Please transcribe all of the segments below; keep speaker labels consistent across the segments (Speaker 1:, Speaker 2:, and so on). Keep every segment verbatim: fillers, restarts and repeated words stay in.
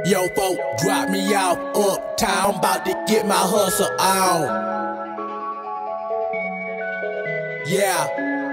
Speaker 1: Yo, folk, drop me off uptown, about to get my hustle on. Yeah,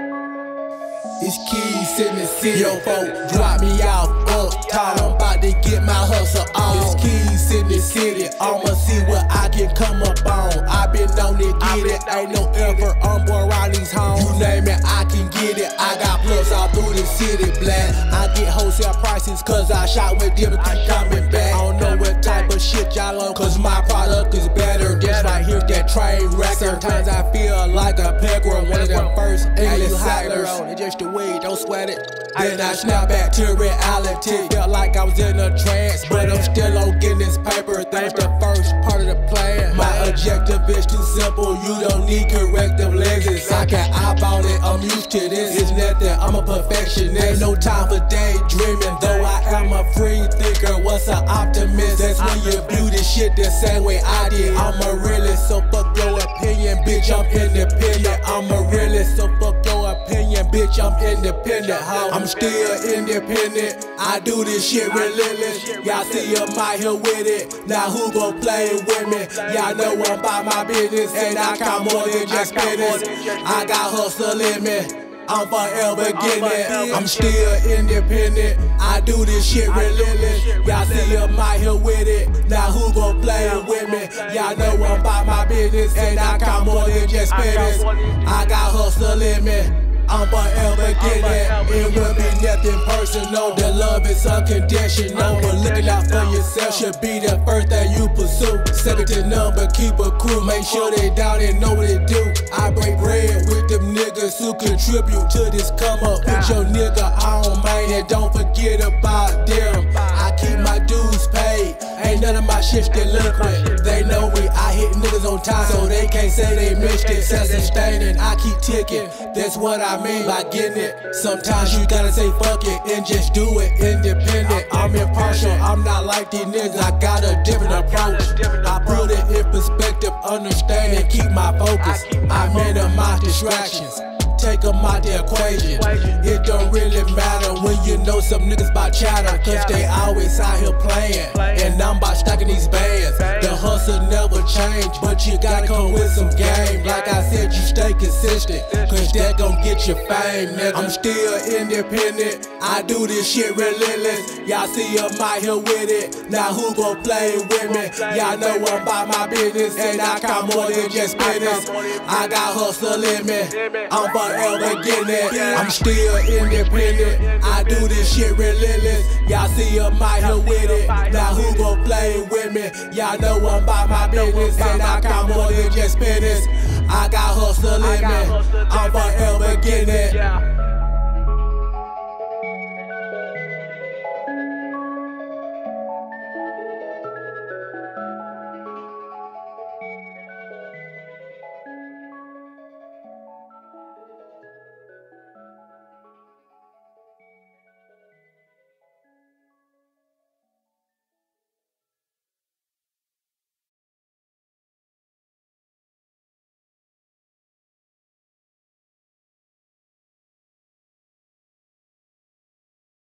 Speaker 1: it's Keys in the city. Yo, folk, drop me off uptown, I'm about to get my hustle on. It's Keys in the city, I'ma see what I can come up on. I been on it, get it, ain't no effort, I'm born around these homes. You name it, I can get it, I got plugs all through the city, black. I get wholesale prices, cause I shot with them and keep coming back. I don't know what type of shit y'all on, cause my product is better. This right here's that train wreck. Sometimes I feel like a pecker, one of the first English settlers. It's just the way, don't sweat it. Then I snap back to reality. Felt like I was in a trance, but I'm still on getting this paper. That's the first part of the plan. My objective is too simple, you don't need corrective lenses. I can eyeball it, I'm used to this. It's nothing, I'm a perfectionist. Ain't no time for daydreaming, though I am a free thinker. What's an optimist? That's when you view this shit the same way I did. I'm a realist, so fuck your opinion, bitch, I'm independent. I'm a realist, so fuck your opinion, bitch, I'm independent. How? I'm still independent, I do this shit relentless. Y'all see I'm out here with it, now who gon' play with me? Y'all know I'm about my business, and I got more than just business. I got hustle in me, I'm forever getting it. I'm still independent, I do this shit relentless. Y'all see I'm out here with it, now who gon' play with me? Y'all know I'm about my business, and I got more than just business. I got hustle in me, I'm forever getting it. It will be nothing personal, the love is unconditional. But looking out for yourself should be the first thing you pursue. Second to none, but keep a crew, make sure they down and know what they do. I break bread with them niggas who contribute to this come up. Put your nigga on, man, and don't forget about them. I keep my dues paid, ain't none of my shit's delinquent. They know we, I hit niggas on time, so they can't say they missed it. Self-sustaining, I keep ticking, that's what I mean by getting it. Sometimes you gotta say fuck it and just do it independent. I'm impartial, I'm not like these niggas, I got a different approach. I put it in perspective, understand and keep my focus. I minimize distractions, take them out the equation. It don't really matter when you know some niggas bout chatter, cause they always out here playing, and I'm about stacking these bands. The hustle never change, but you gotta come with some game. Like I said, you stay consistent, cause that gon' get you fame, nigga. I'm still independent, I do this shit relentless. Y'all see I'm out here with it, now who gon' play with me? Y'all know I'm about my business, and I got more than just business. I got hustle in me, I'm forever getting it. I'm still independent, I do this shit relentless. Y'all see I'm out here with it, now who gon' play with me? Y'all know I'm about my business, and I got more than just business. I got hustle in me, I'm forever getting it.